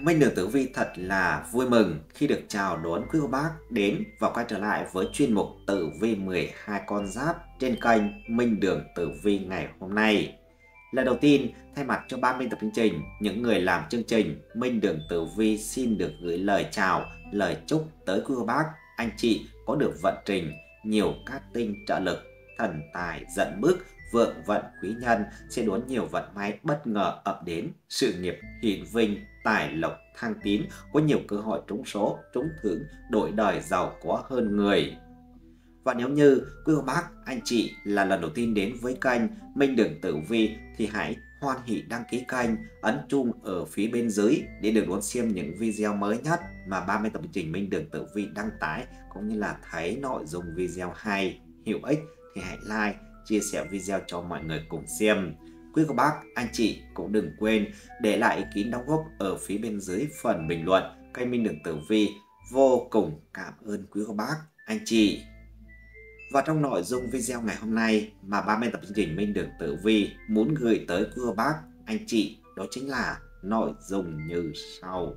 Minh Đường Tử Vi thật là vui mừng khi được chào đón quý cô bác đến và quay trở lại với chuyên mục Tử Vi 12 con giáp trên kênh Minh Đường Tử Vi ngày hôm nay. Lần đầu tiên, thay mặt cho ban biên tập chương trình, những người làm chương trình, Minh Đường Tử Vi xin được gửi lời chào, lời chúc tới quý cô bác, anh chị có được vận trình, nhiều cát tinh trợ lực, thần tài dẫn bước, vượng vận quý nhân sẽ đón nhiều vận may bất ngờ ập đến, sự nghiệp hiển vinh, tài lộc thăng tiến, có nhiều cơ hội trúng số, trúng thưởng, đổi đời giàu có hơn người. Và nếu như quý cô bác, anh chị là lần đầu tiên đến với kênh Minh Đường Tử Vi thì hãy hoan hỉ đăng ký kênh, ấn chuông ở phía bên dưới để được đón xem những video mới nhất mà ban biên tập chương trình Minh Đường Tử Vi đăng tải, cũng như là thấy nội dung video hay, hữu ích thì hãy like, chia sẻ video cho mọi người cùng xem. Quý cô bác, anh chị cũng đừng quên để lại ý kiến đóng góp ở phía bên dưới phần bình luận. Kênh Minh Đường Tử Vi vô cùng cảm ơn quý cô bác, anh chị. Và trong nội dung video ngày hôm nay mà ban biên tập chương trình Minh Đường Tử Vi muốn gửi tới quý cô bác, anh chị, đó chính là nội dung như sau.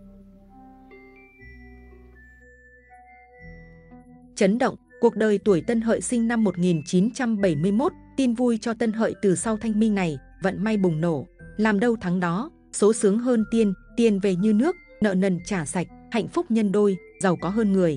Chấn động, cuộc đời tuổi Tân Hợi sinh năm 1971, tin vui cho Tân Hợi từ sau thanh minh này, vận may bùng nổ, làm đâu thắng đó, số sướng hơn tiên, tiền về như nước, nợ nần trả sạch, hạnh phúc nhân đôi, giàu có hơn người.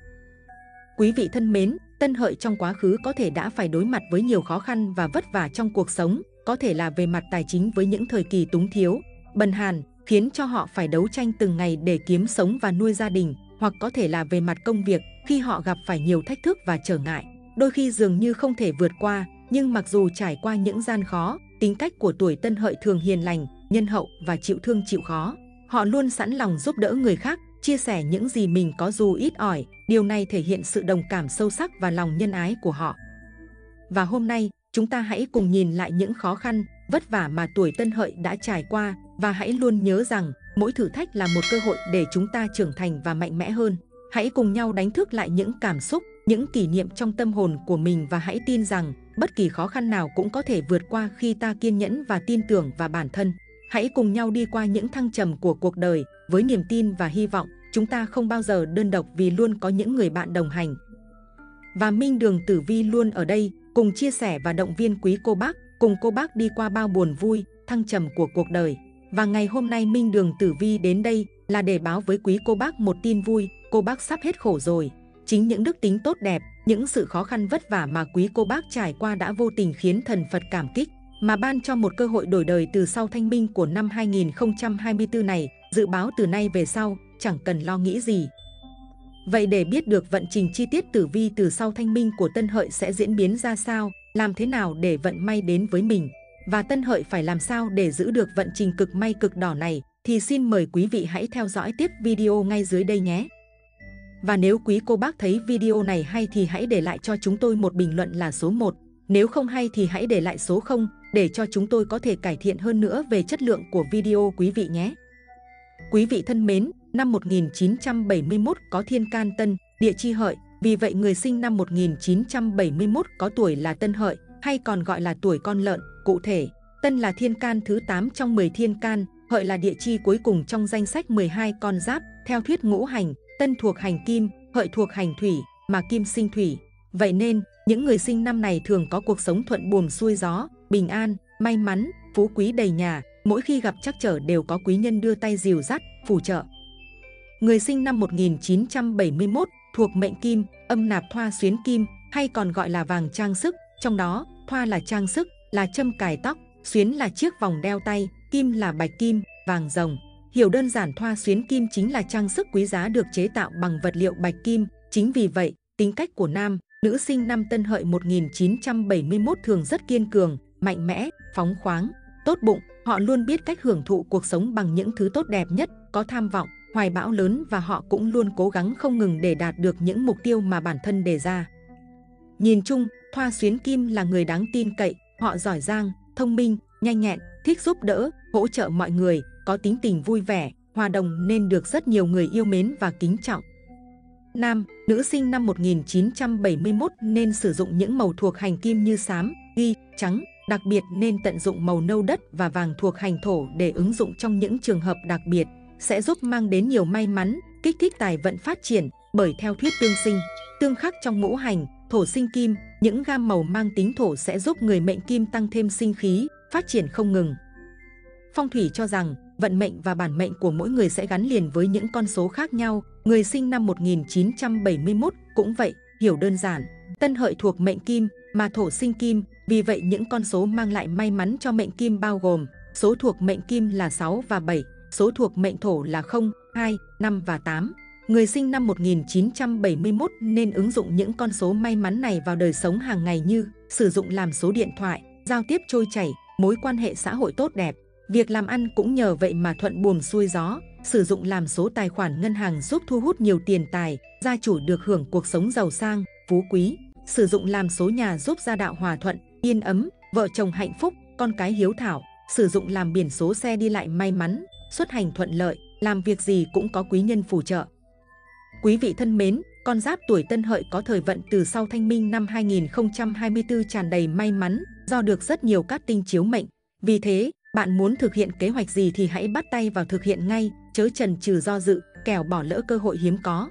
Quý vị thân mến, Tân Hợi trong quá khứ có thể đã phải đối mặt với nhiều khó khăn và vất vả trong cuộc sống, có thể là về mặt tài chính với những thời kỳ túng thiếu, bần hàn, khiến cho họ phải đấu tranh từng ngày để kiếm sống và nuôi gia đình, hoặc có thể là về mặt công việc, khi họ gặp phải nhiều thách thức và trở ngại, đôi khi dường như không thể vượt qua. Nhưng mặc dù trải qua những gian khó, tính cách của tuổi Tân Hợi thường hiền lành, nhân hậu và chịu thương chịu khó. Họ luôn sẵn lòng giúp đỡ người khác, chia sẻ những gì mình có dù ít ỏi. Điều này thể hiện sự đồng cảm sâu sắc và lòng nhân ái của họ. Và hôm nay, chúng ta hãy cùng nhìn lại những khó khăn, vất vả mà tuổi Tân Hợi đã trải qua, và hãy luôn nhớ rằng mỗi thử thách là một cơ hội để chúng ta trưởng thành và mạnh mẽ hơn. Hãy cùng nhau đánh thức lại những cảm xúc, những kỷ niệm trong tâm hồn của mình, và hãy tin rằng bất kỳ khó khăn nào cũng có thể vượt qua khi ta kiên nhẫn và tin tưởng vào bản thân. Hãy cùng nhau đi qua những thăng trầm của cuộc đời với niềm tin và hy vọng. Chúng ta không bao giờ đơn độc vì luôn có những người bạn đồng hành. Và Minh Đường Tử Vi luôn ở đây, cùng chia sẻ và động viên quý cô bác, cùng cô bác đi qua bao buồn vui, thăng trầm của cuộc đời. Và ngày hôm nay Minh Đường Tử Vi đến đây là để báo với quý cô bác một tin vui, cô bác sắp hết khổ rồi. Chính những đức tính tốt đẹp, những sự khó khăn vất vả mà quý cô bác trải qua đã vô tình khiến thần Phật cảm kích, mà ban cho một cơ hội đổi đời từ sau thanh minh của năm 2024 này, dự báo từ nay về sau, chẳng cần lo nghĩ gì. Vậy để biết được vận trình chi tiết tử vi từ sau thanh minh của Tân Hợi sẽ diễn biến ra sao, làm thế nào để vận may đến với mình, và Tân Hợi phải làm sao để giữ được vận trình cực may cực đỏ này, thì xin mời quý vị hãy theo dõi tiếp video ngay dưới đây nhé. Và nếu quý cô bác thấy video này hay thì hãy để lại cho chúng tôi một bình luận là số 1. Nếu không hay thì hãy để lại số 0 để cho chúng tôi có thể cải thiện hơn nữa về chất lượng của video quý vị nhé. Quý vị thân mến, năm 1971 có thiên can Tân, địa chi Hợi, vì vậy người sinh năm 1971 có tuổi là Tân Hợi, hay còn gọi là tuổi con lợn. Cụ thể, Tân là thiên can thứ 8 trong 10 thiên can, Hợi là địa chi cuối cùng trong danh sách 12 con giáp. Theo thuyết ngũ hành, Tân thuộc hành kim, Hợi thuộc hành thủy, mà kim sinh thủy. Vậy nên, những người sinh năm này thường có cuộc sống thuận buồm xuôi gió, bình an, may mắn, phú quý đầy nhà. Mỗi khi gặp trắc trở đều có quý nhân đưa tay dìu dắt, phù trợ. Người sinh năm 1971 thuộc mệnh kim, âm nạp thoa xuyến kim, hay còn gọi là vàng trang sức. Trong đó, thoa là trang sức, là châm cài tóc, xuyến là chiếc vòng đeo tay, kim là bạch kim, vàng rồng. Hiểu đơn giản, thoa xuyến kim chính là trang sức quý giá được chế tạo bằng vật liệu bạch kim. Chính vì vậy, tính cách của nam, nữ sinh năm Tân Hợi 1971 thường rất kiên cường, mạnh mẽ, phóng khoáng, tốt bụng. Họ luôn biết cách hưởng thụ cuộc sống bằng những thứ tốt đẹp nhất, có tham vọng, hoài bão lớn, và họ cũng luôn cố gắng không ngừng để đạt được những mục tiêu mà bản thân đề ra. Nhìn chung, thoa xuyến kim là người đáng tin cậy, họ giỏi giang, thông minh, nhanh nhẹn, thích giúp đỡ, hỗ trợ mọi người, có tính tình vui vẻ, hòa đồng nên được rất nhiều người yêu mến và kính trọng. Nam, nữ sinh năm 1971 nên sử dụng những màu thuộc hành kim như xám, ghi, trắng. Đặc biệt nên tận dụng màu nâu đất và vàng thuộc hành thổ để ứng dụng trong những trường hợp đặc biệt. sẽ giúp mang đến nhiều may mắn, kích thích tài vận phát triển, bởi theo thuyết tương sinh, tương khắc trong ngũ hành, thổ sinh kim, những gam màu mang tính thổ sẽ giúp người mệnh kim tăng thêm sinh khí, phát triển không ngừng. Phong thủy cho rằng, vận mệnh và bản mệnh của mỗi người sẽ gắn liền với những con số khác nhau. Người sinh năm 1971 cũng vậy, hiểu đơn giản. Tân Hợi thuộc mệnh kim, mà thổ sinh kim, vì vậy những con số mang lại may mắn cho mệnh kim bao gồm số thuộc mệnh kim là 6 và 7, số thuộc mệnh thổ là 0, 2, 5 và 8. Người sinh năm 1971 nên ứng dụng những con số may mắn này vào đời sống hàng ngày như sử dụng làm số điện thoại, giao tiếp trôi chảy, mối quan hệ xã hội tốt đẹp. Việc làm ăn cũng nhờ vậy mà thuận buồm xuôi gió, sử dụng làm số tài khoản ngân hàng giúp thu hút nhiều tiền tài, gia chủ được hưởng cuộc sống giàu sang, phú quý. Sử dụng làm số nhà giúp gia đạo hòa thuận, yên ấm, vợ chồng hạnh phúc, con cái hiếu thảo. Sử dụng làm biển số xe đi lại may mắn, xuất hành thuận lợi, làm việc gì cũng có quý nhân phù trợ. Quý vị thân mến, con giáp tuổi Tân Hợi có thời vận từ sau Thanh Minh năm 2024 tràn đầy may mắn, do được rất nhiều cát tinh chiếu mệnh. Vì thế, bạn muốn thực hiện kế hoạch gì thì hãy bắt tay vào thực hiện ngay, chớ chần chừ do dự, kẻo bỏ lỡ cơ hội hiếm có.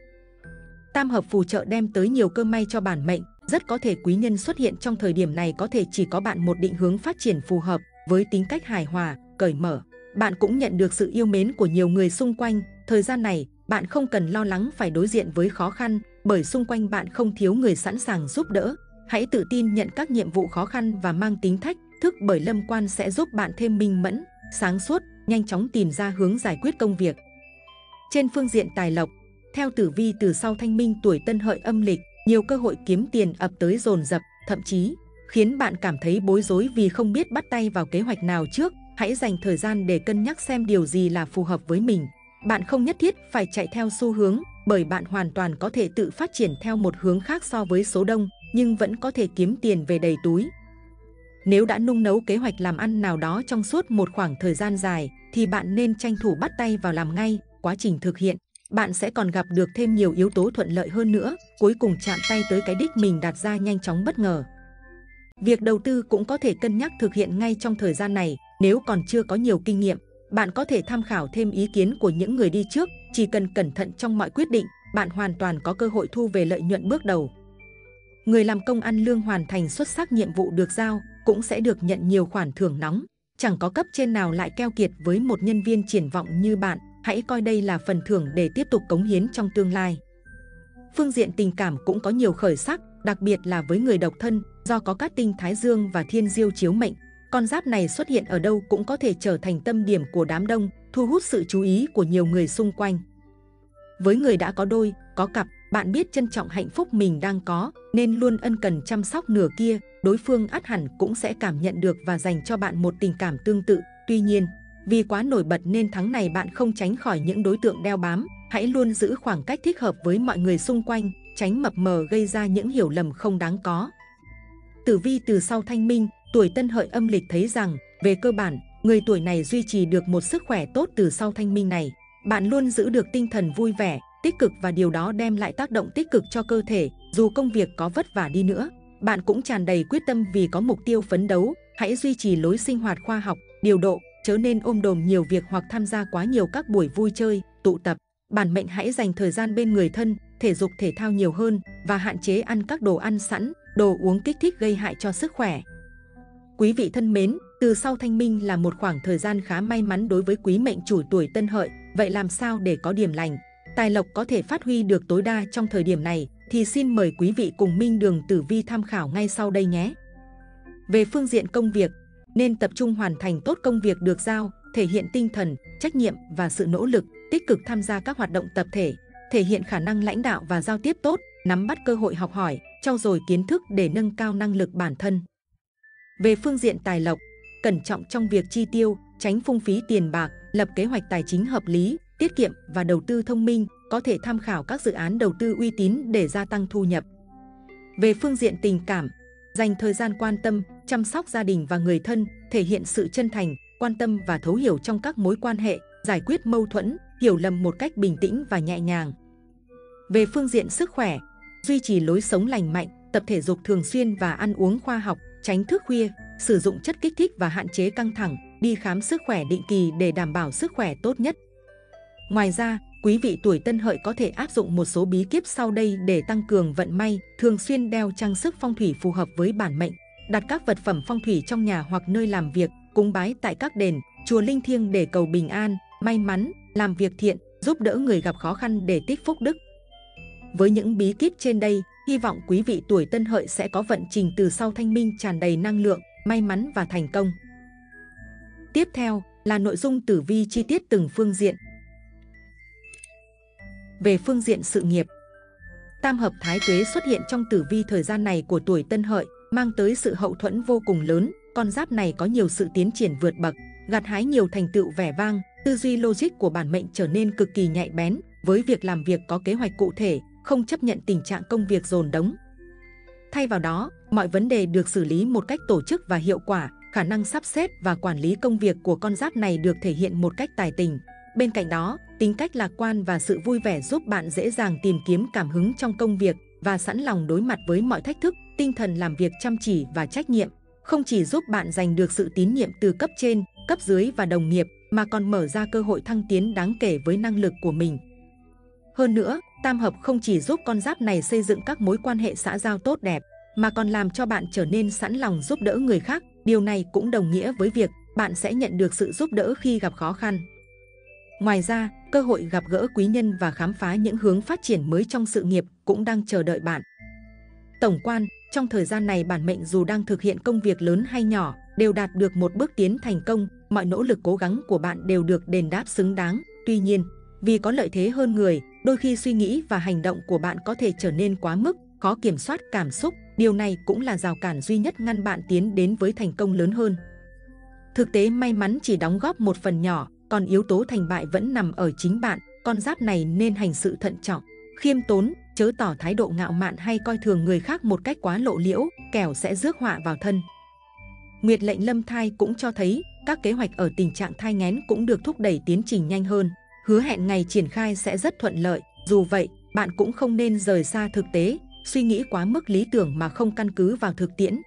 Tam hợp phù trợ đem tới nhiều cơ may cho bản mệnh, rất có thể quý nhân xuất hiện trong thời điểm này có thể chỉ có bạn một định hướng phát triển phù hợp, với tính cách hài hòa, cởi mở. Bạn cũng nhận được sự yêu mến của nhiều người xung quanh. Thời gian này, bạn không cần lo lắng phải đối diện với khó khăn, bởi xung quanh bạn không thiếu người sẵn sàng giúp đỡ. Hãy tự tin nhận các nhiệm vụ khó khăn và mang tính thách thức, bởi lâm quan sẽ giúp bạn thêm minh mẫn, sáng suốt, nhanh chóng tìm ra hướng giải quyết công việc. Trên phương diện tài lộc, theo tử vi từ sau Thanh Minh tuổi Tân Hợi âm lịch, nhiều cơ hội kiếm tiền ập tới dồn dập, thậm chí khiến bạn cảm thấy bối rối vì không biết bắt tay vào kế hoạch nào trước. Hãy dành thời gian để cân nhắc xem điều gì là phù hợp với mình. Bạn không nhất thiết phải chạy theo xu hướng, bởi bạn hoàn toàn có thể tự phát triển theo một hướng khác so với số đông, nhưng vẫn có thể kiếm tiền về đầy túi. Nếu đã nung nấu kế hoạch làm ăn nào đó trong suốt một khoảng thời gian dài, thì bạn nên tranh thủ bắt tay vào làm ngay. Quá trình thực hiện, bạn sẽ còn gặp được thêm nhiều yếu tố thuận lợi hơn nữa, cuối cùng chạm tay tới cái đích mình đặt ra nhanh chóng bất ngờ. Việc đầu tư cũng có thể cân nhắc thực hiện ngay trong thời gian này. Nếu còn chưa có nhiều kinh nghiệm, bạn có thể tham khảo thêm ý kiến của những người đi trước. Chỉ cần cẩn thận trong mọi quyết định, bạn hoàn toàn có cơ hội thu về lợi nhuận bước đầu. Người làm công ăn lương hoàn thành xuất sắc nhiệm vụ được giao cũng sẽ được nhận nhiều khoản thưởng nóng. Chẳng có cấp trên nào lại keo kiệt với một nhân viên triển vọng như bạn. Hãy coi đây là phần thưởng để tiếp tục cống hiến trong tương lai. Phương diện tình cảm cũng có nhiều khởi sắc, đặc biệt là với người độc thân, do có cát tinh Thái Dương và Thiên Diêu chiếu mệnh. Con giáp này xuất hiện ở đâu cũng có thể trở thành tâm điểm của đám đông, thu hút sự chú ý của nhiều người xung quanh. Với người đã có đôi, có cặp, bạn biết trân trọng hạnh phúc mình đang có, nên luôn ân cần chăm sóc nửa kia. Đối phương ắt hẳn cũng sẽ cảm nhận được và dành cho bạn một tình cảm tương tự. Tuy nhiên, vì quá nổi bật nên tháng này bạn không tránh khỏi những đối tượng đeo bám. Hãy luôn giữ khoảng cách thích hợp với mọi người xung quanh, tránh mập mờ gây ra những hiểu lầm không đáng có. Tử vi từ sau Thanh Minh, tuổi Tân Hợi âm lịch thấy rằng, về cơ bản, người tuổi này duy trì được một sức khỏe tốt từ sau Thanh Minh này. Bạn luôn giữ được tinh thần vui vẻ, tích cực và điều đó đem lại tác động tích cực cho cơ thể. Dù công việc có vất vả đi nữa, bạn cũng tràn đầy quyết tâm vì có mục tiêu phấn đấu. Hãy duy trì lối sinh hoạt khoa học, điều độ, chớ nên ôm đồm nhiều việc hoặc tham gia quá nhiều các buổi vui chơi, tụ tập. Bản mệnh hãy dành thời gian bên người thân, thể dục thể thao nhiều hơn và hạn chế ăn các đồ ăn sẵn, đồ uống kích thích gây hại cho sức khỏe. Quý vị thân mến, từ sau Thanh Minh là một khoảng thời gian khá may mắn đối với quý mệnh chủ tuổi Tân Hợi. Vậy làm sao để có điểm lành, tài lộc có thể phát huy được tối đa trong thời điểm này? Thì xin mời quý vị cùng Minh Đường Tử Vi tham khảo ngay sau đây nhé. Về phương diện công việc, nên tập trung hoàn thành tốt công việc được giao, thể hiện tinh thần, trách nhiệm và sự nỗ lực, tích cực tham gia các hoạt động tập thể, thể hiện khả năng lãnh đạo và giao tiếp tốt, nắm bắt cơ hội học hỏi, trau dồi kiến thức để nâng cao năng lực bản thân. Về phương diện tài lộc, cẩn trọng trong việc chi tiêu, tránh phung phí tiền bạc, lập kế hoạch tài chính hợp lý, tiết kiệm và đầu tư thông minh, có thể tham khảo các dự án đầu tư uy tín để gia tăng thu nhập. Về phương diện tình cảm, dành thời gian quan tâm, chăm sóc gia đình và người thân, thể hiện sự chân thành, quan tâm và thấu hiểu trong các mối quan hệ, giải quyết mâu thuẫn, hiểu lầm một cách bình tĩnh và nhẹ nhàng. Về phương diện sức khỏe, duy trì lối sống lành mạnh, tập thể dục thường xuyên và ăn uống khoa học, tránh thức khuya, sử dụng chất kích thích và hạn chế căng thẳng, đi khám sức khỏe định kỳ để đảm bảo sức khỏe tốt nhất. Ngoài ra, quý vị tuổi Tân Hợi có thể áp dụng một số bí kíp sau đây để tăng cường vận may, thường xuyên đeo trang sức phong thủy phù hợp với bản mệnh, đặt các vật phẩm phong thủy trong nhà hoặc nơi làm việc, cúng bái tại các đền, chùa linh thiêng để cầu bình an, may mắn, làm việc thiện, giúp đỡ người gặp khó khăn để tích phúc đức. Với những bí kíp trên đây, hy vọng quý vị tuổi Tân Hợi sẽ có vận trình từ sau Thanh Minh tràn đầy năng lượng, may mắn và thành công. Tiếp theo là nội dung tử vi chi tiết từng phương diện. Về phương diện sự nghiệp, tam hợp Thái Tuế xuất hiện trong tử vi thời gian này của tuổi Tân Hợi, mang tới sự hậu thuẫn vô cùng lớn. Con giáp này có nhiều sự tiến triển vượt bậc, gặt hái nhiều thành tựu vẻ vang, tư duy logic của bản mệnh trở nên cực kỳ nhạy bén, với việc làm việc có kế hoạch cụ thể, không chấp nhận tình trạng công việc dồn đống. Thay vào đó, mọi vấn đề được xử lý một cách tổ chức và hiệu quả, khả năng sắp xếp và quản lý công việc của con giáp này được thể hiện một cách tài tình. Bên cạnh đó, tính cách lạc quan và sự vui vẻ giúp bạn dễ dàng tìm kiếm cảm hứng trong công việc và sẵn lòng đối mặt với mọi thách thức. Tinh thần làm việc chăm chỉ và trách nhiệm không chỉ giúp bạn giành được sự tín nhiệm từ cấp trên, cấp dưới và đồng nghiệp, mà còn mở ra cơ hội thăng tiến đáng kể với năng lực của mình. Hơn nữa, tam hợp không chỉ giúp con giáp này xây dựng các mối quan hệ xã giao tốt đẹp, mà còn làm cho bạn trở nên sẵn lòng giúp đỡ người khác. Điều này cũng đồng nghĩa với việc bạn sẽ nhận được sự giúp đỡ khi gặp khó khăn. Ngoài ra, cơ hội gặp gỡ quý nhân và khám phá những hướng phát triển mới trong sự nghiệp cũng đang chờ đợi bạn. Tổng quan, trong thời gian này bản mệnh dù đang thực hiện công việc lớn hay nhỏ, đều đạt được một bước tiến thành công, mọi nỗ lực cố gắng của bạn đều được đền đáp xứng đáng. Tuy nhiên, vì có lợi thế hơn người, đôi khi suy nghĩ và hành động của bạn có thể trở nên quá mức, khó kiểm soát cảm xúc. Điều này cũng là rào cản duy nhất ngăn bạn tiến đến với thành công lớn hơn. Thực tế may mắn chỉ đóng góp một phần nhỏ, còn yếu tố thành bại vẫn nằm ở chính bạn. Con giáp này nên hành sự thận trọng, khiêm tốn, chớ tỏ thái độ ngạo mạn hay coi thường người khác một cách quá lộ liễu, kẻo sẽ rước họa vào thân. Nguyệt lệnh lâm thai cũng cho thấy các kế hoạch ở tình trạng thai nghén cũng được thúc đẩy tiến trình nhanh hơn, hứa hẹn ngày triển khai sẽ rất thuận lợi. Dù vậy, bạn cũng không nên rời xa thực tế, suy nghĩ quá mức lý tưởng mà không căn cứ vào thực tiễn.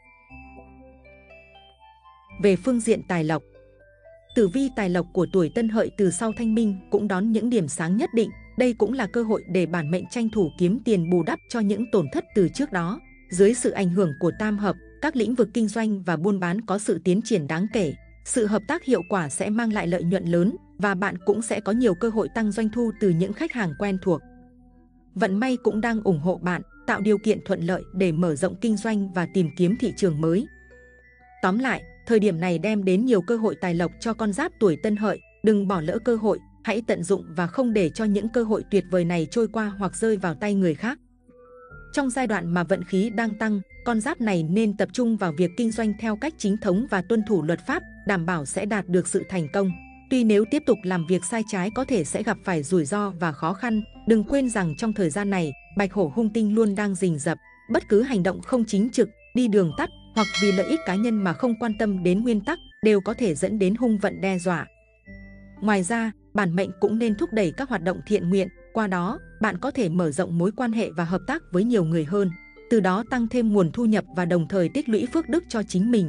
Về phương diện tài lộc, tử vi tài lộc của tuổi Tân Hợi từ sau Thanh Minh cũng đón những điểm sáng nhất định. Đây cũng là cơ hội để bản mệnh tranh thủ kiếm tiền bù đắp cho những tổn thất từ trước đó. Dưới sự ảnh hưởng của tam hợp, các lĩnh vực kinh doanh và buôn bán có sự tiến triển đáng kể. Sự hợp tác hiệu quả sẽ mang lại lợi nhuận lớn và bạn cũng sẽ có nhiều cơ hội tăng doanh thu từ những khách hàng quen thuộc. Vận may cũng đang ủng hộ bạn, tạo điều kiện thuận lợi để mở rộng kinh doanh và tìm kiếm thị trường mới. Tóm lại, thời điểm này đem đến nhiều cơ hội tài lộc cho con giáp tuổi Tân Hợi. Đừng bỏ lỡ cơ hội, hãy tận dụng và không để cho những cơ hội tuyệt vời này trôi qua hoặc rơi vào tay người khác. Trong giai đoạn mà vận khí đang tăng, con giáp này nên tập trung vào việc kinh doanh theo cách chính thống và tuân thủ luật pháp, đảm bảo sẽ đạt được sự thành công. Tuy nếu tiếp tục làm việc sai trái có thể sẽ gặp phải rủi ro và khó khăn. Đừng quên rằng trong thời gian này, bạch hổ hung tinh luôn đang rình rập. Bất cứ hành động không chính trực, đi đường tắt hoặc vì lợi ích cá nhân mà không quan tâm đến nguyên tắc đều có thể dẫn đến hung vận đe dọa. Ngoài ra, bản mệnh cũng nên thúc đẩy các hoạt động thiện nguyện. Qua đó, bạn có thể mở rộng mối quan hệ và hợp tác với nhiều người hơn, từ đó tăng thêm nguồn thu nhập và đồng thời tích lũy phước đức cho chính mình.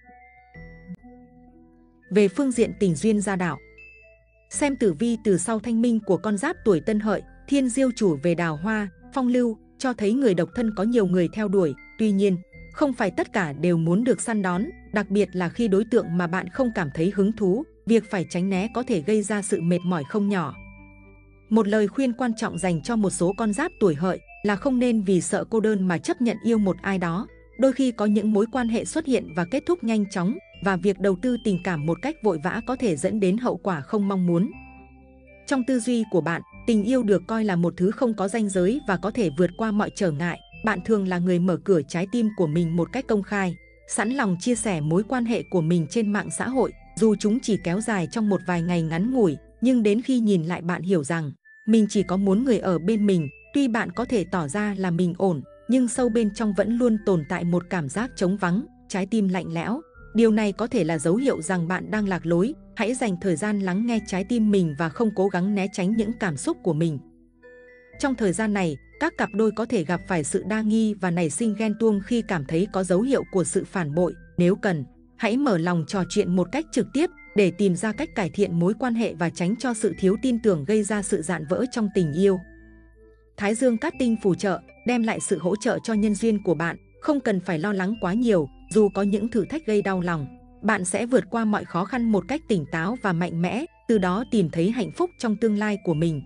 Về phương diện tình duyên gia đạo, xem tử vi từ sau Thanh Minh của con giáp tuổi Tân Hợi, thiên diêu chủ về đào hoa, phong lưu, cho thấy người độc thân có nhiều người theo đuổi. Tuy nhiên, không phải tất cả đều muốn được săn đón, đặc biệt là khi đối tượng mà bạn không cảm thấy hứng thú. Việc phải tránh né có thể gây ra sự mệt mỏi không nhỏ. Một lời khuyên quan trọng dành cho một số con giáp tuổi Hợi là không nên vì sợ cô đơn mà chấp nhận yêu một ai đó. Đôi khi có những mối quan hệ xuất hiện và kết thúc nhanh chóng, và việc đầu tư tình cảm một cách vội vã có thể dẫn đến hậu quả không mong muốn. Trong tư duy của bạn, tình yêu được coi là một thứ không có ranh giới và có thể vượt qua mọi trở ngại. Bạn thường là người mở cửa trái tim của mình một cách công khai, sẵn lòng chia sẻ mối quan hệ của mình trên mạng xã hội. Dù chúng chỉ kéo dài trong một vài ngày ngắn ngủi, nhưng đến khi nhìn lại bạn hiểu rằng mình chỉ có muốn người ở bên mình. Tuy bạn có thể tỏ ra là mình ổn, nhưng sâu bên trong vẫn luôn tồn tại một cảm giác trống vắng, trái tim lạnh lẽo. Điều này có thể là dấu hiệu rằng bạn đang lạc lối. Hãy dành thời gian lắng nghe trái tim mình và không cố gắng né tránh những cảm xúc của mình. Trong thời gian này, các cặp đôi có thể gặp phải sự đa nghi và nảy sinh ghen tuông khi cảm thấy có dấu hiệu của sự phản bội. Nếu cần, hãy mở lòng trò chuyện một cách trực tiếp, để tìm ra cách cải thiện mối quan hệ và tránh cho sự thiếu tin tưởng gây ra sự rạn vỡ trong tình yêu. Thái Dương cát tinh phù trợ, đem lại sự hỗ trợ cho nhân duyên của bạn, không cần phải lo lắng quá nhiều, dù có những thử thách gây đau lòng. Bạn sẽ vượt qua mọi khó khăn một cách tỉnh táo và mạnh mẽ, từ đó tìm thấy hạnh phúc trong tương lai của mình.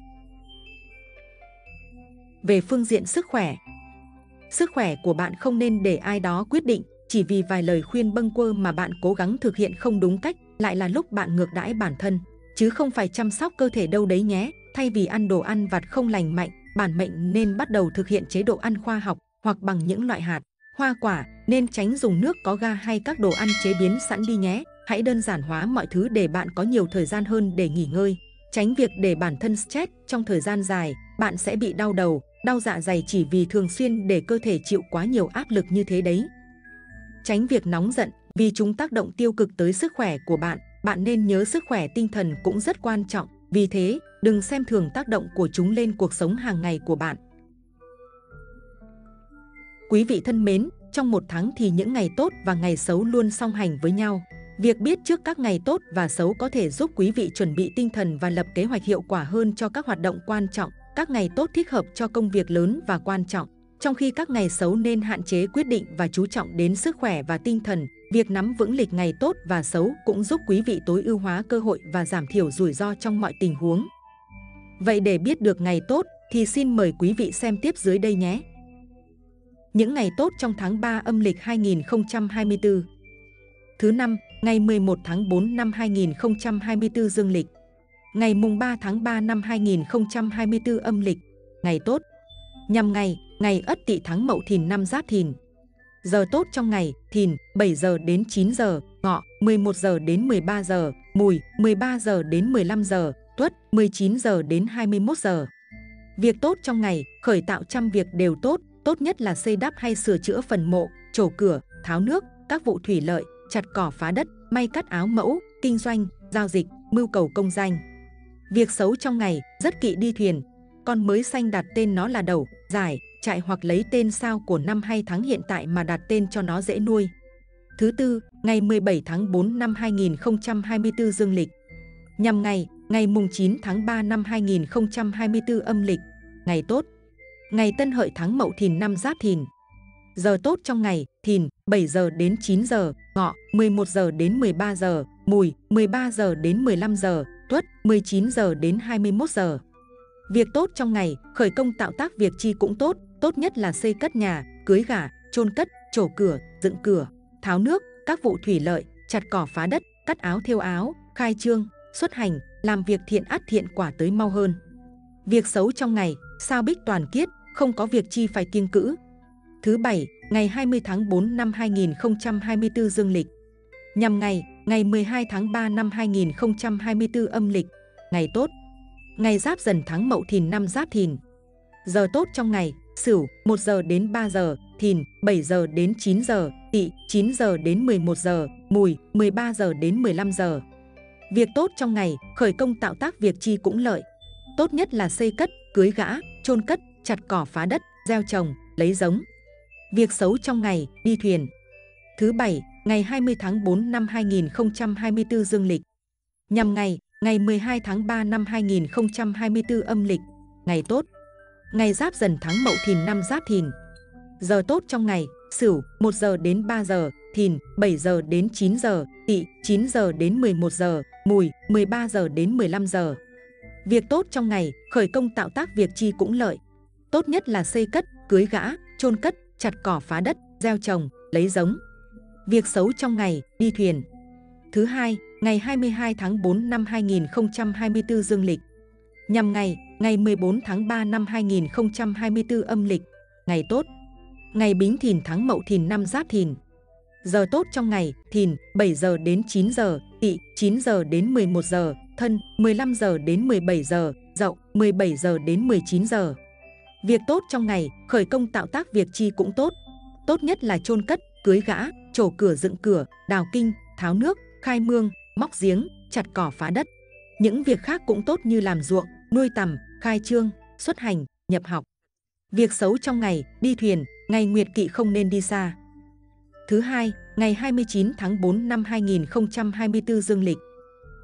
Về phương diện sức khỏe của bạn không nên để ai đó quyết định, chỉ vì vài lời khuyên bâng quơ mà bạn cố gắng thực hiện không đúng cách, lại là lúc bạn ngược đãi bản thân, chứ không phải chăm sóc cơ thể đâu đấy nhé. Thay vì ăn đồ ăn vặt không lành mạnh, bản mệnh nên bắt đầu thực hiện chế độ ăn khoa học hoặc bằng những loại hạt, hoa quả, nên tránh dùng nước có ga hay các đồ ăn chế biến sẵn đi nhé. Hãy đơn giản hóa mọi thứ để bạn có nhiều thời gian hơn để nghỉ ngơi. Tránh việc để bản thân stress trong thời gian dài, bạn sẽ bị đau đầu, đau dạ dày chỉ vì thường xuyên để cơ thể chịu quá nhiều áp lực như thế đấy. Tránh việc nóng giận, vì chúng tác động tiêu cực tới sức khỏe của bạn. Bạn nên nhớ sức khỏe tinh thần cũng rất quan trọng, vì thế đừng xem thường tác động của chúng lên cuộc sống hàng ngày của bạn. Quý vị thân mến, trong một tháng thì những ngày tốt và ngày xấu luôn song hành với nhau. Việc biết trước các ngày tốt và xấu có thể giúp quý vị chuẩn bị tinh thần và lập kế hoạch hiệu quả hơn cho các hoạt động quan trọng. Các ngày tốt thích hợp cho công việc lớn và quan trọng, trong khi các ngày xấu nên hạn chế quyết định và chú trọng đến sức khỏe và tinh thần. Việc nắm vững lịch ngày tốt và xấu cũng giúp quý vị tối ưu hóa cơ hội và giảm thiểu rủi ro trong mọi tình huống. Vậy để biết được ngày tốt thì xin mời quý vị xem tiếp dưới đây nhé. Những ngày tốt trong tháng 3 âm lịch 2024. Thứ năm, ngày 11 tháng 4 năm 2024 dương lịch. Ngày mùng 3 tháng 3 năm 2024 âm lịch. Ngày tốt. Nhằm ngày, ngày Ất Tỵ tháng Mậu Thìn năm Giáp Thìn. Giờ tốt trong ngày, Thìn 7 giờ đến 9 giờ, Ngọ 11 giờ đến 13 giờ, Mùi 13 giờ đến 15 giờ, Tuất 19 giờ đến 21 giờ. Việc tốt trong ngày, khởi tạo trăm việc đều tốt, tốt nhất là xây đắp hay sửa chữa phần mộ, trổ cửa, tháo nước, các vụ thủy lợi, chặt cỏ phá đất, may cắt áo mẫu, kinh doanh, giao dịch, mưu cầu công danh. Việc xấu trong ngày, rất kỵ đi thuyền. Con mới sanh đặt tên nó là Đẩu, Giải, Trại hoặc lấy tên sao của năm hay tháng hiện tại mà đặt tên cho nó dễ nuôi. Thứ tư, ngày 17 tháng 4 năm 2024 dương lịch. Nhằm ngày, ngày mùng 9 tháng 3 năm 2024 âm lịch. Ngày tốt. Ngày Tân Hợi tháng Mậu Thìn năm Giáp Thìn. Giờ tốt trong ngày, Thìn 7 giờ đến 9 giờ, Ngọ 11 giờ đến 13 giờ, Mùi 13 giờ đến 15 giờ, Tuất 19 giờ đến 21 giờ. Việc tốt trong ngày, khởi công tạo tác việc chi cũng tốt, tốt nhất là xây cất nhà, cưới gả, chôn cất, trổ cửa, dựng cửa, tháo nước, các vụ thủy lợi, chặt cỏ phá đất, cắt áo thêu áo, khai trương, xuất hành, làm việc thiện ắt thiện quả tới mau hơn. Việc xấu trong ngày, sao Bích toàn kiết, không có việc chi phải kiêng cữ. Thứ bảy, ngày 20 tháng 4 năm 2024 dương lịch. Nhằm ngày, ngày 12 tháng 3 năm 2024 âm lịch. Ngày tốt. Ngày Giáp Dần tháng Mậu Thìn năm Giáp Thìn. Giờ tốt trong ngày, Sửu 1 giờ đến 3 giờ, Thìn 7 giờ đến 9 giờ, Tỵ 9 giờ đến 11 giờ, Mùi 13 giờ đến 15 giờ. Việc tốt trong ngày, khởi công tạo tác việc chi cũng lợi. Tốt nhất là xây cất, cưới gã, chôn cất, chặt cỏ phá đất, gieo trồng, lấy giống. Việc xấu trong ngày, đi thuyền. Thứ bảy, ngày 20 tháng 4 năm 2024 dương lịch. Nhằm ngày, ngày 12 tháng 3 năm 2024 âm lịch. Ngày tốt. Ngày Giáp Dần tháng Mậu Thìn năm Giáp Thìn. Giờ tốt trong ngày, Sửu 1 giờ đến 3 giờ, Thìn 7 giờ đến 9 giờ, Tỵ 9 giờ đến 11 giờ, Mùi 13 giờ đến 15 giờ. Việc tốt trong ngày, khởi công tạo tác việc chi cũng lợi. Tốt nhất là xây cất, cưới gã, chôn cất, chặt cỏ phá đất, gieo trồng, lấy giống. Việc xấu trong ngày, đi thuyền. Thứ hai, ngày 22 tháng 4 năm 2024 dương lịch. Nhằm ngày, ngày 14 tháng 3 năm 2024 âm lịch. Ngày tốt. Ngày Bính Thìn tháng Mậu Thìn năm Giáp Thìn. Giờ tốt trong ngày, Thìn 7 giờ đến 9 giờ, Tỵ 9 giờ đến 11 giờ, Thân 15 giờ đến 17 giờ, Dậu 17 giờ đến 19 giờ. Việc tốt trong ngày, khởi công tạo tác việc chi cũng tốt. Tốt nhất là chôn cất, cưới gã, trổ cửa dựng cửa, đào kinh, tháo nước, khai mương, móc giếng, chặt cỏ phá đất. Những việc khác cũng tốt như làm ruộng, nuôi tầm, khai trương, xuất hành, nhập học. Việc xấu trong ngày, đi thuyền, ngày Nguyệt Kỵ không nên đi xa. Thứ hai, ngày 29 tháng 4 năm 2024 dương lịch.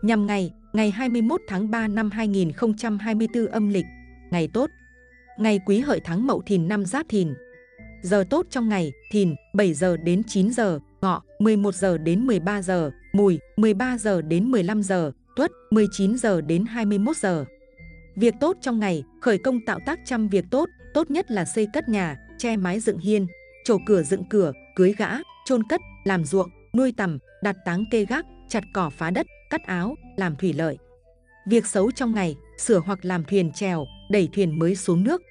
Nhằm ngày 21 tháng 3 năm 2024 âm lịch, ngày tốt. Ngày Quý Hợi tháng Mậu Thìn năm Giáp Thìn. Giờ tốt trong ngày: Thìn 7 giờ đến 9 giờ, Ngọ 11 giờ đến 13 giờ, Mùi 13 giờ đến 15 giờ, Tuất 19 giờ đến 21 giờ. Việc tốt trong ngày: khởi công tạo tác trăm việc tốt, tốt nhất là xây cất nhà, che mái dựng hiên, trổ cửa dựng cửa, cưới gã, chôn cất, làm ruộng, nuôi tầm, đặt táng kê gác, chặt cỏ phá đất, cắt áo, làm thủy lợi. Việc xấu trong ngày: sửa hoặc làm thuyền chèo, đẩy thuyền mới xuống nước.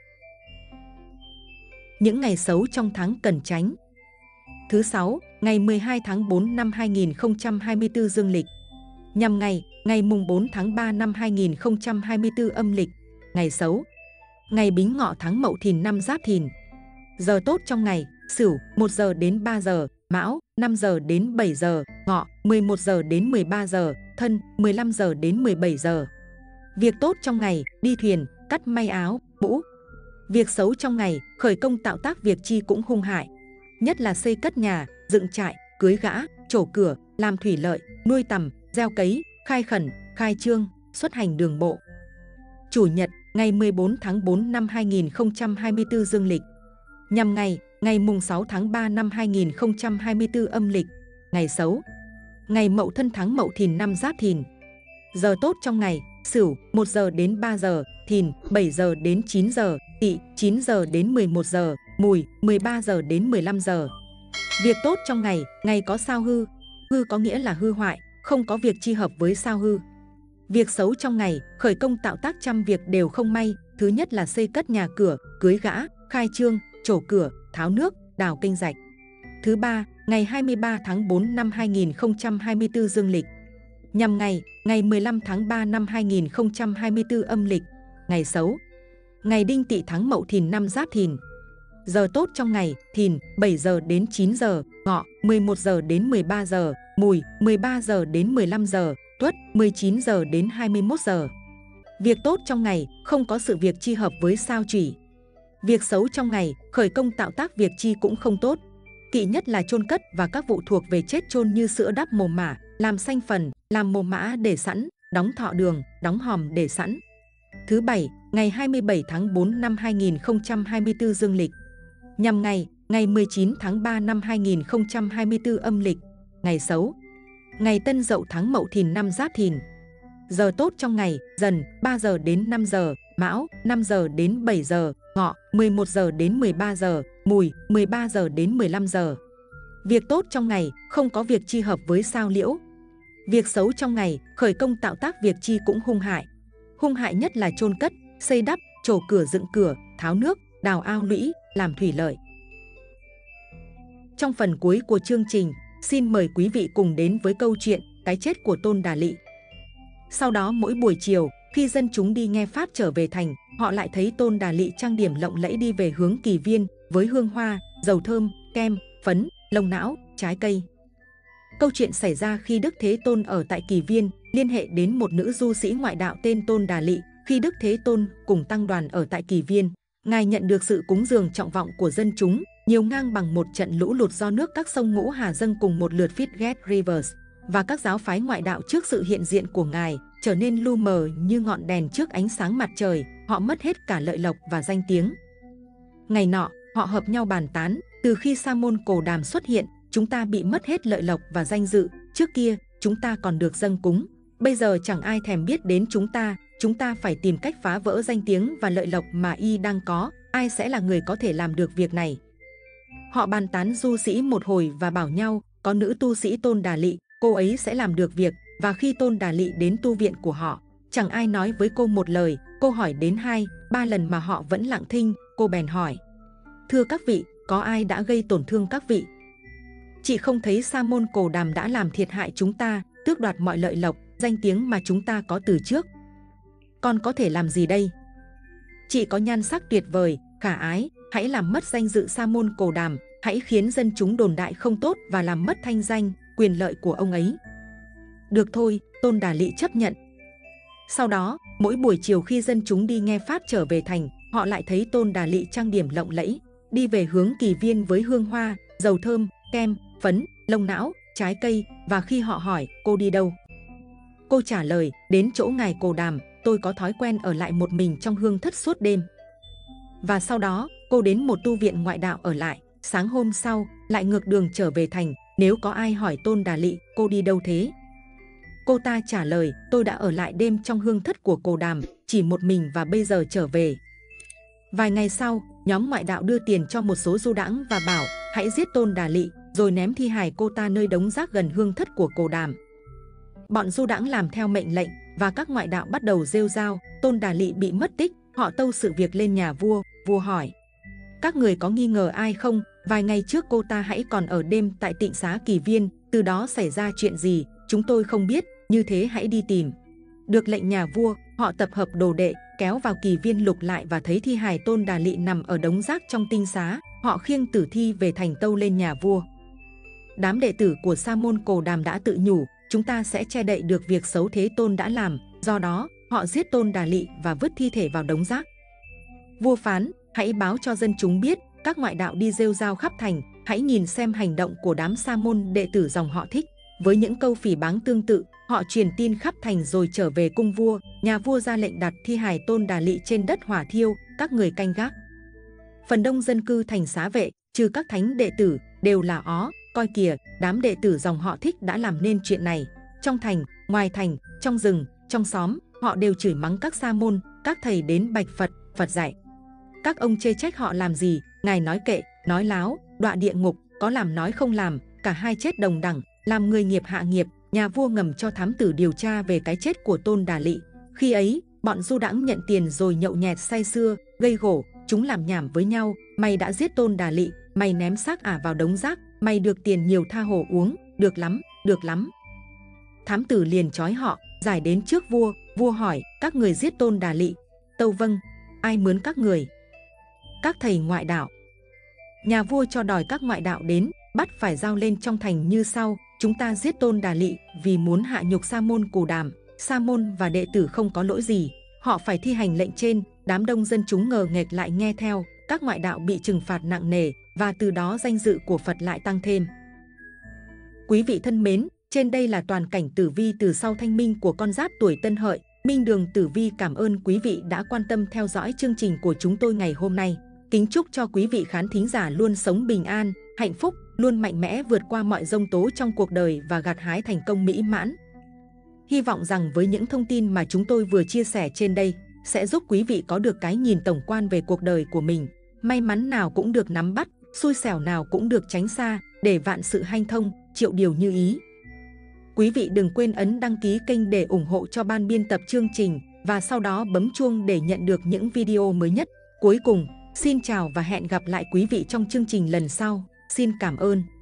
Những ngày xấu trong tháng cần tránh: Thứ Sáu, ngày 12 tháng 4 năm 2024 dương lịch. Nhằm ngày mùng 4 tháng 3 năm 2024 âm lịch, ngày xấu. Ngày Bính Ngọ tháng Mậu Thìn năm Giáp Thìn. Giờ tốt trong ngày: Sửu 1 giờ đến 3 giờ, Mão 5 giờ đến 7 giờ, Ngọ 11 giờ đến 13 giờ, Thân 15 giờ đến 17 giờ. Việc tốt trong ngày: đi thuyền, cắt may áo, mũ. Việc xấu trong ngày: khởi công tạo tác việc chi cũng hung hại, nhất là xây cất nhà, dựng trại, cưới gã, trổ cửa, làm thủy lợi, nuôi tầm, gieo cấy, khai khẩn, khai trương, xuất hành đường bộ. Chủ nhật, ngày 14 tháng 4 năm 2024 dương lịch. Nhằm ngày mùng 6 tháng 3 năm 2024 âm lịch, ngày xấu. Ngày Mậu Thân tháng Mậu Thìn năm Giáp Thìn. Giờ tốt trong ngày: Sửu 1 giờ đến 3 giờ, Thìn 7 giờ đến 9 giờ, Tỵ 9 giờ đến 11 giờ, Mùi 13 giờ đến 15 giờ. Việc tốt trong ngày: ngày có sao hư, hư có nghĩa là hư hoại, không có việc chi hợp với sao hư. Việc xấu trong ngày: khởi công tạo tác trăm việc đều không may, thứ nhất là xây cất nhà cửa, cưới gã, khai trương, trổ cửa, tháo nước, đào kênh rạch. Thứ Ba, ngày 23 tháng 4 năm 2024 dương lịch. Nhằm ngày 15 tháng 3 năm 2024 âm lịch, ngày xấu. Ngày Đinh Tỵ tháng Mậu Thìn năm Giáp Thìn. Giờ tốt trong ngày: Thìn 7 giờ đến 9 giờ, Ngọ 11 giờ đến 13 giờ, Mùi 13 giờ đến 15 giờ, Tuất 19 giờ đến 21 giờ. Việc tốt trong ngày: không có sự việc chi hợp với sao Chủy. Việc xấu trong ngày: khởi công tạo tác việc chi cũng không tốt, kỵ nhất là chôn cất và các vụ thuộc về chết chôn như sữa đắp mồ mả, làm sanh phần, làm mồ mã để sẵn, đóng thọ đường, đóng hòm để sẵn. Thứ Bảy, ngày 27 tháng 4 năm 2024 dương lịch. Nhằm ngày 19 tháng 3 năm 2024 âm lịch, ngày xấu. Ngày Tân Dậu tháng Mậu Thìn năm Giáp Thìn. Giờ tốt trong ngày: Dần 3 giờ đến 5 giờ, Mão 5 giờ đến 7 giờ, Ngọ 11 giờ đến 13 giờ, Mùi 13 giờ đến 15 giờ. Việc tốt trong ngày: không có việc chi hợp với sao Liễu. Việc xấu trong ngày: khởi công tạo tác việc chi cũng hung hại. Hung hại nhất là chôn cất, xây đắp, trổ cửa dựng cửa, tháo nước, đào ao lũy, làm thủy lợi. Trong phần cuối của chương trình, xin mời quý vị cùng đến với câu chuyện Cái chết của Tôn Đà Lị. Sau đó mỗi buổi chiều, khi dân chúng đi nghe pháp trở về thành, họ lại thấy Tôn Đà Lị trang điểm lộng lẫy đi về hướng Kỳ Viên với hương hoa, dầu thơm, kem, phấn, lông não, trái cây. Câu chuyện xảy ra khi Đức Thế Tôn ở tại Kỳ Viên, liên hệ đến một nữ du sĩ ngoại đạo tên Tôn Đà Lị. Khi Đức Thế Tôn cùng tăng đoàn ở tại Kỳ Viên, Ngài nhận được sự cúng dường trọng vọng của dân chúng, nhiều ngang bằng một trận lũ lụt do nước các sông Ngũ Hà dâng cùng một lượt Fitgate Rivers, và các giáo phái ngoại đạo trước sự hiện diện của Ngài trở nên lu mờ như ngọn đèn trước ánh sáng mặt trời, họ mất hết cả lợi lộc và danh tiếng. Ngày nọ, họ hợp nhau bàn tán, từ khi Sa môn Cồ Đàm xuất hiện, chúng ta bị mất hết lợi lộc và danh dự, trước kia chúng ta còn được dâng cúng, bây giờ chẳng ai thèm biết đến chúng ta phải tìm cách phá vỡ danh tiếng và lợi lộc mà y đang có, ai sẽ là người có thể làm được việc này. Họ bàn tán du sĩ một hồi và bảo nhau, có nữ tu sĩ Tôn Đà Lị, cô ấy sẽ làm được việc. Và khi Tôn Đà Lị đến tu viện của họ, chẳng ai nói với cô một lời, cô hỏi đến 2-3 lần mà họ vẫn lặng thinh. Cô bèn hỏi: thưa các vị, có ai đã gây tổn thương các vị? Chị không thấy Sa môn Cồ Đàm đã làm thiệt hại chúng ta, tước đoạt mọi lợi lộc, danh tiếng mà chúng ta có từ trước. Con có thể làm gì đây? Chị có nhan sắc tuyệt vời, khả ái, hãy làm mất danh dự Sa môn Cồ Đàm, hãy khiến dân chúng đồn đại không tốt và làm mất thanh danh, quyền lợi của ông ấy. Được thôi, Tôn Đà Lị chấp nhận. Sau đó, mỗi buổi chiều khi dân chúng đi nghe pháp trở về thành, họ lại thấy Tôn Đà Lị trang điểm lộng lẫy, đi về hướng Kỳ Viên với hương hoa, dầu thơm, kem, phấn, lông não, trái cây. Và khi họ hỏi cô đi đâu, Cô trả lời, đến chỗ ngài Cồ Đàm, tôi có thói quen ở lại một mình trong hương thất suốt đêm. Và sau đó, cô đến một tu viện ngoại đạo ở lại, sáng hôm sau, lại ngược đường trở về thành. Nếu có ai hỏi Tôn Đà Lị, cô đi đâu thế? Cô ta trả lời, tôi đã ở lại đêm trong hương thất của Cồ Đàm, chỉ một mình và bây giờ trở về. Vài ngày sau, nhóm ngoại đạo đưa tiền cho một số du đãng và bảo, hãy giết Tôn Đà Lị, rồi ném thi hài cô ta nơi đống rác gần hương thất của Cồ Đàm. Bọn du đãng làm theo mệnh lệnh và các ngoại đạo bắt đầu rêu rao, Tôn Đà Lị bị mất tích. Họ tâu sự việc lên nhà vua. Vua hỏi, các người có nghi ngờ ai không? Vài ngày trước cô ta hãy còn ở đêm tại Tịnh Xá Kỳ Viên, từ đó xảy ra chuyện gì? Chúng tôi không biết, như thế hãy đi tìm. Được lệnh nhà vua, họ tập hợp đồ đệ, kéo vào Kỳ Viên lục lại và thấy thi hài Tôn Đà Lị nằm ở đống rác trong tinh xá. Họ khiêng tử thi về thành tâu lên nhà vua. Đám đệ tử của Sa môn Cồ Đàm đã tự nhủ, chúng ta sẽ che đậy được việc xấu thế Tôn đã làm. Do đó, họ giết Tôn Đà Lị và vứt thi thể vào đống rác. Vua phán, hãy báo cho dân chúng biết, các ngoại đạo đi rêu rao khắp thành, hãy nhìn xem hành động của đám sa môn đệ tử dòng họ Thích. Với những câu phỉ báng tương tự, họ truyền tin khắp thành rồi trở về cung vua. Nhà vua ra lệnh đặt thi hài Tôn Đà Lị trên đất hỏa thiêu, các người canh gác. Phần đông dân cư thành xá vệ, trừ các thánh đệ tử, đều là ó, coi kìa, đám đệ tử dòng họ Thích đã làm nên chuyện này. Trong thành, ngoài thành, trong rừng, trong xóm, họ đều chửi mắng các sa môn, các thầy đến bạch Phật, Phật dạy. Các ông chê trách họ làm gì, ngài nói kệ, nói láo, đọa địa ngục, có làm nói không làm, cả hai chết đồng đẳng, làm người nghiệp hạ nghiệp. Nhà vua ngầm cho thám tử điều tra về cái chết của Tôn Đà Lị. Khi ấy, bọn du đãng nhận tiền rồi nhậu nhẹt say sưa, gây gổ, chúng làm nhảm với nhau, mày đã giết Tôn Đà Lị, mày ném xác ả vào đống rác, mày được tiền nhiều tha hồ uống, được lắm, được lắm. Thám tử liền trói họ, giải đến trước vua. Vua hỏi, các người giết Tôn Đà Lị? Tâu vâng. Ai mướn các người? Các thầy ngoại đạo. Nhà vua cho đòi các ngoại đạo đến, bắt phải giao lên trong thành như sau. Chúng ta giết Tôn Đà Lị vì muốn hạ nhục Sa môn Cồ Đàm. Sa môn và đệ tử không có lỗi gì, họ phải thi hành lệnh trên. Đám đông dân chúng ngờ nghệch lại nghe theo, các ngoại đạo bị trừng phạt nặng nề và từ đó danh dự của Phật lại tăng thêm. Quý vị thân mến, trên đây là toàn cảnh tử vi từ sau thanh minh của con giáp tuổi Tân Hợi. Minh Đường Tử Vi cảm ơn quý vị đã quan tâm theo dõi chương trình của chúng tôi ngày hôm nay. Kính chúc cho quý vị khán thính giả luôn sống bình an, hạnh phúc, luôn mạnh mẽ vượt qua mọi giông tố trong cuộc đời và gặt hái thành công mỹ mãn. Hy vọng rằng với những thông tin mà chúng tôi vừa chia sẻ trên đây sẽ giúp quý vị có được cái nhìn tổng quan về cuộc đời của mình. May mắn nào cũng được nắm bắt, xui xẻo nào cũng được tránh xa, để vạn sự hanh thông, triệu điều như ý. Quý vị đừng quên ấn đăng ký kênh để ủng hộ cho ban biên tập chương trình và sau đó bấm chuông để nhận được những video mới nhất. Cuối cùng, xin chào và hẹn gặp lại quý vị trong chương trình lần sau. Xin cảm ơn.